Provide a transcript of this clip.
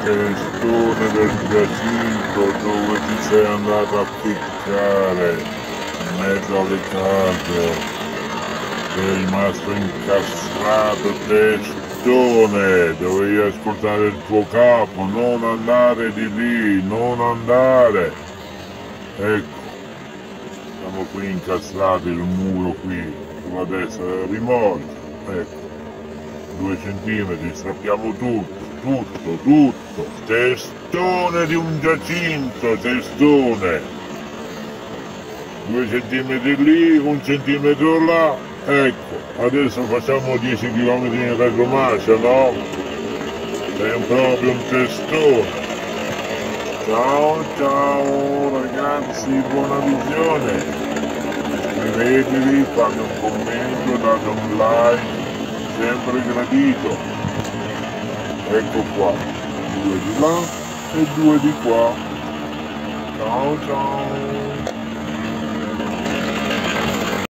testone del Giacinto dove ti sei andato a ficcare in mezzo alle case. Sei rimasto incastrato, testone, dovevi ascoltare il tuo capo, non andare di lì, non andare. Ecco, siamo qui incastrati, il muro qui, sulla destra della rimorchia, ecco, 2 centimetri, strappiamo tutto, testone di un Giacinto, testone, 2 centimetri lì, 1 centimetro là, ecco, adesso facciamo 10 km in retromarcia, no? Sei proprio un testone. Ciao ragazzi, buona visione. Iscrivetevi, fate un commento, date un like, sempre gradito. Ecco qua, 2 di là e 2 di qua. Ciao.